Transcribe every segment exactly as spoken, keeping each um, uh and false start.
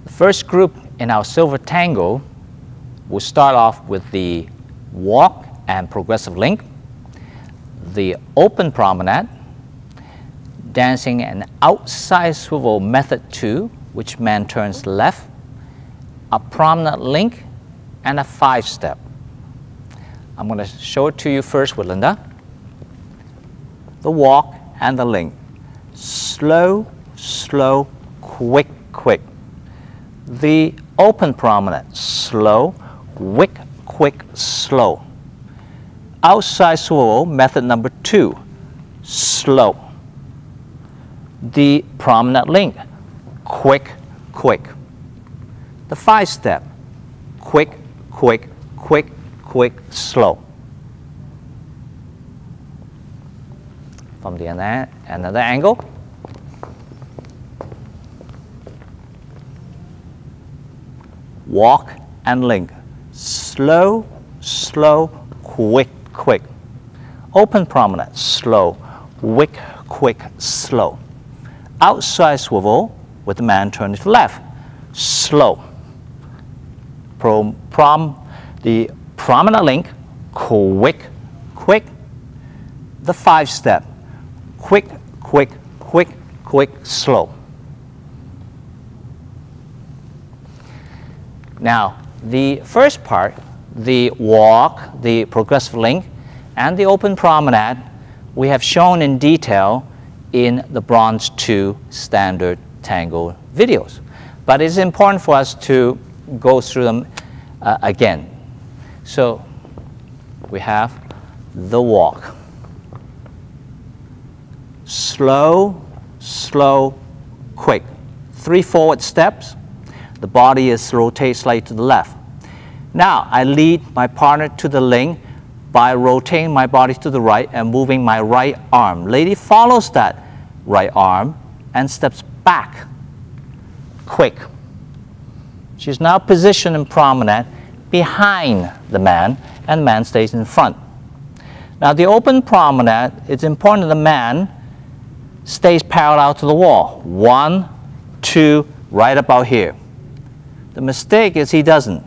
The first group in our silver tango will start off with the walk and progressive link, the open promenade, dancing an outside swivel method two, which man turns left, a promenade link, and a five step. I'm going to show it to you first with Linda. The walk and the link. Slow, slow, quick, quick. The open promenade. Slow, quick, quick, slow. Outside swivel method number two. Slow. The promenade link. Quick, quick. The five step. Quick, quick, quick, quick, slow. From the other, another angle. Walk and link. Slow, slow, quick, quick. Open promenade. Slow, quick, quick, slow. Outside swivel with the man turning to the left. Slow. Prom, prom, the promenade link. Quick, quick. The five step. Quick, quick, quick, quick, slow. Now, the first part, the walk, the progressive link, and the open promenade, we have shown in detail in the Bronze two standard tango videos. But it's important for us to go through them uh, again. So we have the walk. Slow, slow, quick. Three forward steps. The body is rotated slightly to the left. Now I lead my partner to the link by rotating my body to the right and moving my right arm. Lady follows that right arm and steps back. Quick. She's now positioned in promenade behind the man, and the man stays in front. Now the open promenade, it's important that the man stays parallel to the wall. One, two, right about here. The mistake is he doesn't.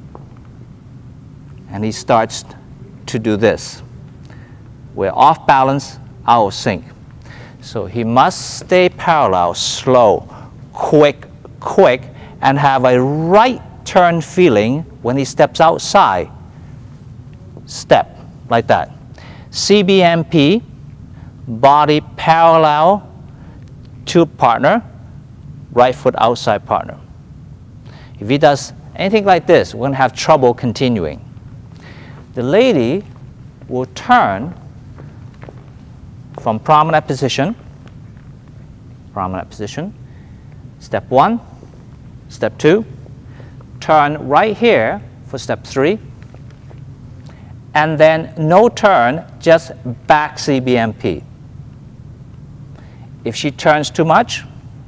And he starts to do this. We're off balance, out of sync. So he must stay parallel, slow, quick, quick, and have a right turn feeling when he steps outside. Step, like that. C B M P, body parallel to partner, right foot outside partner. If he does anything like this, we're going to have trouble continuing. The lady will turn from promenade position, promenade position, step one, step two, turn right here for step three, and then no turn, just back C B M P. If she turns too much,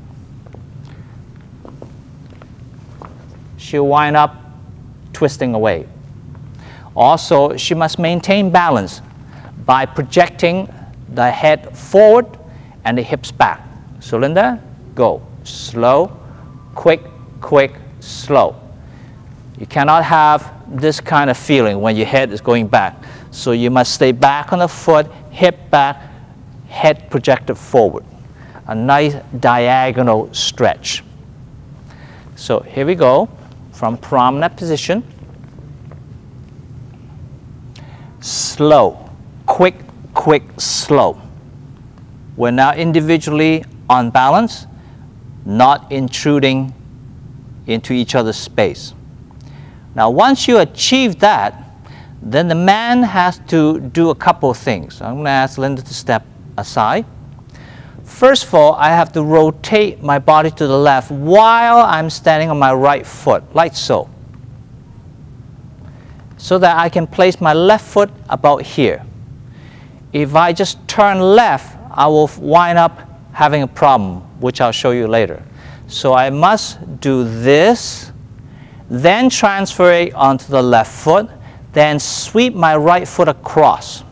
she'll wind up twisting away. Also, she must maintain balance by projecting the head forward and the hips back. So Linda, go. Slow, quick, quick, slow. You cannot have this kind of feeling when your head is going back. So you must stay back on the foot, hip back, head projected forward. A nice diagonal stretch. So here we go. From promenade position, slow, quick, quick, slow. We're now individually on balance, not intruding into each other's space. Now once you achieve that, then the man has to do a couple of things. I'm going to ask Linda to step aside. First of all, I have to rotate my body to the left while I'm standing on my right foot, like so. So that I can place my left foot about here. If I just turn left, I will wind up having a problem, which I'll show you later. So I must do this, then transfer it onto the left foot, then sweep my right foot across.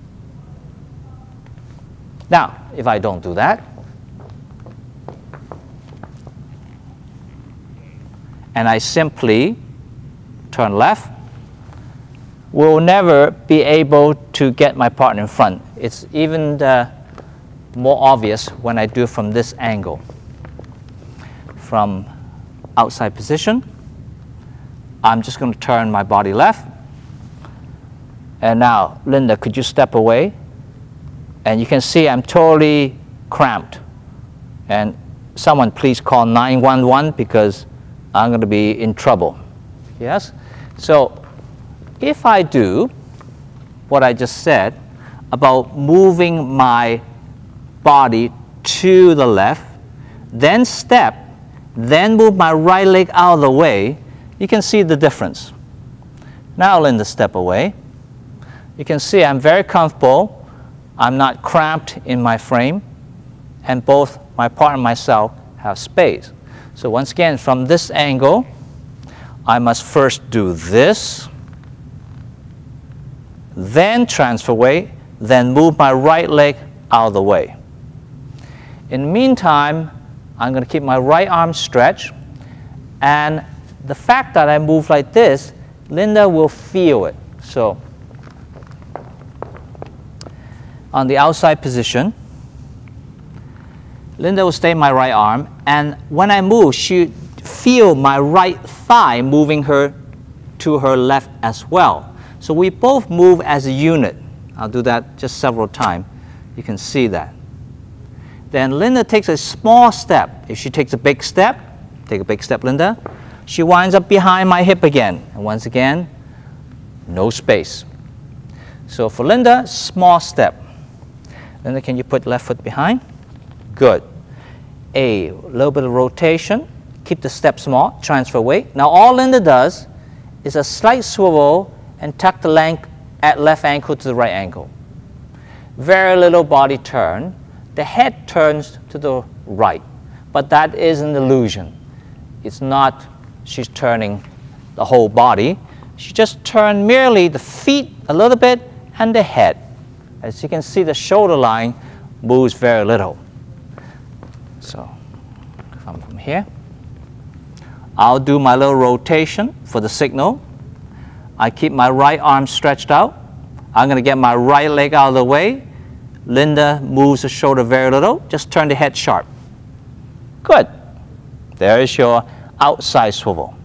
Now, if I don't do that, and I simply turn left, will never be able to get my partner in front. It's even uh, more obvious when I do it from this angle. From outside position, I'm just going to turn my body left. And now, Linda, could you step away? And you can see I'm totally cramped. And someone please call nine one one because I'm going to be in trouble. Yes? So if I do what I just said about moving my body to the left, then step, then move my right leg out of the way, you can see the difference. Now Linda, step away. You can see I'm very comfortable. I'm not cramped in my frame, and both my partner and myself have space. So once again, from this angle, I must first do this, then transfer weight, then move my right leg out of the way. In the meantime, I'm going to keep my right arm stretched, and the fact that I move like this, Linda will feel it. So on the outside position, Linda will stay in my right arm, and when I move, she feel my right thigh moving her to her left as well. So we both move as a unit. I'll do that just several times. You can see that. Then Linda takes a small step. If she takes a big step, take a big step, Linda, she winds up behind my hip again. And once again, no space. So for Linda, small step. Linda, can you put left foot behind? Good. A little bit of rotation. Keep the step small, transfer weight. Now all Linda does is a slight swivel and tuck the length at left ankle to the right ankle. Very little body turn. The head turns to the right, but that is an illusion. It's not she's turning the whole body. She just turned merely the feet a little bit and the head. As you can see, the shoulder line moves very little. So if I'm from here, I'll do my little rotation for the signal. I keep my right arm stretched out. I'm going to get my right leg out of the way. Linda moves the shoulder very little. Just turn the head sharp. Good. There is your outside swivel.